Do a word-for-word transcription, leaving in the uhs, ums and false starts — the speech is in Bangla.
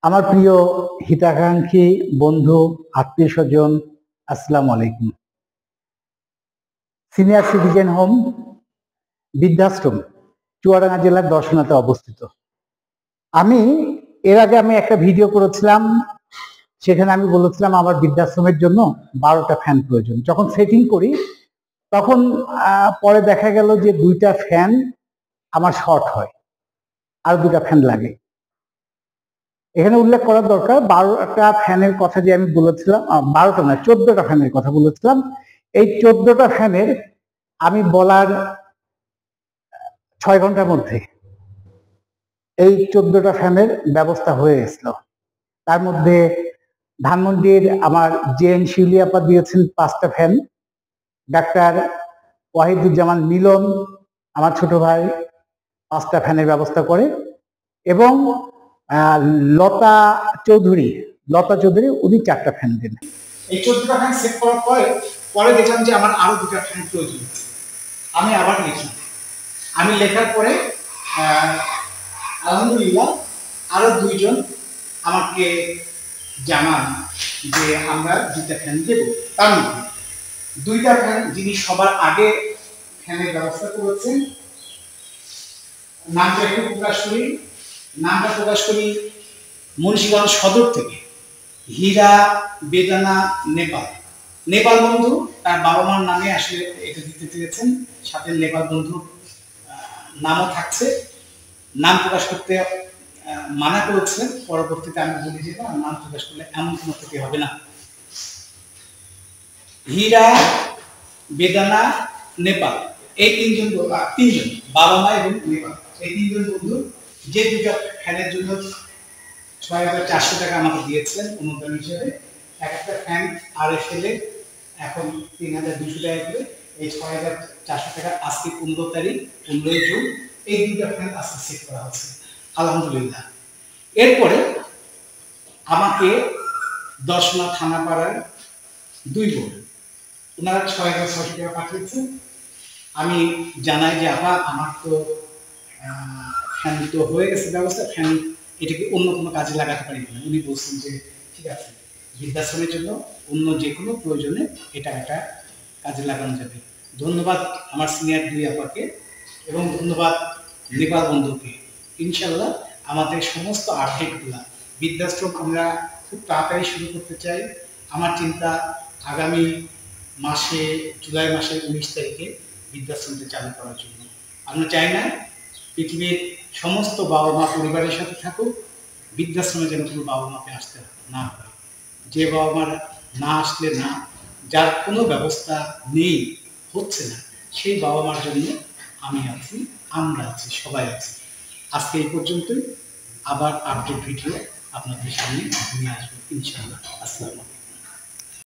আমার প্রিয় হিতাকাঙ্ক্ষী বন্ধু, আত্মীয় স্বজন, আসসালামু আলাইকুম। সিনিয়র সিটিজেন হোম বৃদ্ধাশ্রম চুয়াডাঙ্গা জেলার দর্শনাতে অবস্থিত। আমি এর আগে আমি একটা ভিডিও করেছিলাম, সেখানে আমি বলেছিলাম আমার বৃদ্ধাশ্রমের জন্য বারোটা ফ্যান প্রয়োজন। যখন সেটিং করি তখন পরে দেখা গেল যে দুইটা ফ্যান আমার শর্ট হয়, আর দুটা ফ্যান লাগে। এখানে উল্লেখ করার দরকার, বারোটা ফ্যানের কথা যে আমি বলেছিলাম, বারোটা না চোদ্দটা ফ্যানের কথা বলেছিলাম। এই চোদ্দটা ফ্যানের আমি বলার ছয় ঘন্টার মধ্যে এই চোদ্দটা ফ্যানের ব্যবস্থা হয়ে গেছিল। তার মধ্যে ধানমন্ডির আমার জেএন শিউলি আপা দিয়েছেন পাঁচটা ফ্যান, ডাক্তার ওয়াহিদুজ্জামান মিলন আমার ছোট ভাই পাঁচটা ফ্যানের ব্যবস্থা করে, এবং লতা চৌধুরী লতা চৌধুরী উনি চারটা ফ্যান দেন। এই চোদ্দটা ফ্যান সেট করার পরে পরে দেখলাম যে আমার আরো দুটা ফ্যান প্রয়োজন। আমি আবার লিখলাম। আমি লেখার পরে আলহামদুলিল্লাহ আরো দুইজন আমাকে জানান যে আমরা দুইটা ফ্যান দেব। তার মধ্যে দুইটা ফ্যান যিনি সবার আগে ফ্যানের ব্যবস্থা করেছেন, নামটা একটু প্রকাশ করি নামটা প্রকাশ করি মুন্সিগঞ্জ সদর থেকে হীরা বেদানা নেপাল নেপাল বন্ধু তার বাবা মার নামে আসলে এটা দিতে চেয়েছেন, সাথে নেপাল বন্ধুর নামও থাকছে। নাম প্রকাশ করতে মানা করেছিলেন, পরবর্তীতে আমি বলি যে নাম প্রকাশ করলে এমন কোনো ক্ষতি হবে না। হীরা বেদানা নেপাল এই তিনজন তিনজন বাবা মা এবং নেপাল এই তিনজন বন্ধু যে দুটো ফ্যানের জন্য ছয় হাজার চারশো টাকা আমাকে দিয়েছিলেন অনুদান হিসেবে। এক একটা ফ্যান আর এস এল এ এখন তিন হাজার দুশো টাকা করে, এই ছয় হাজার চারশো টাকা আজকে পনেরো তারিখ পনেরোই জুন এই দুইটা ফ্যান আজকে সেট করা হচ্ছে আলহামদুলিল্লাহ। এরপরে আমাকে দর্শনা থানাপাড়ার দুই বোন ওনারা ছয় হাজার ছয়শো টাকা পাঠিয়েছেন। আমি জানাই যে আপা আমার তো ফ্যান তো হয়ে গেছে ব্যবস্থা, ফ্যান এটাকে অন্য কোনো কাজে লাগাতে পারি না। উনি বলছেন যে ঠিক আছে, বৃদ্ধাশ্রমের জন্য অন্য যে কোনো প্রয়োজনে এটা একটা কাজে লাগানো যাবে। ধন্যবাদ আমার সিনিয়র দুই আপাকে এবং ধন্যবাদ নেপাল বন্ধুকে। ইনশাল্লাহ আমাদের সমস্ত আপডেটগুলো বৃদ্ধাশ্রম আমরা খুব তাড়াতাড়ি শুরু করতে চাই। আমার চিন্তা আগামী মাসে জুলাই মাসের উনিশ তারিখে বৃদ্ধাশ্রমটা চালু করার জন্য। আমরা চাই না পৃথিবীর সমস্ত বাবা মা পরিবারের সাথে থাকুক, বৃদ্ধাশ্রমে যেন কোনো বাবা মাকে আসতে না হয়। যে বাবা মার না আসলে না, যার কোনো ব্যবস্থা নেই, হচ্ছে না, সেই বাবা মার জন্য আমি আছি, আমরা আছি, সবাই আছি। আজকে এই পর্যন্তই, আবার আপডেট ভিডিও আপনাদের সামনে নিয়ে আসবো ইনশাআল্লাহ। আসসালামু আলাইকুম।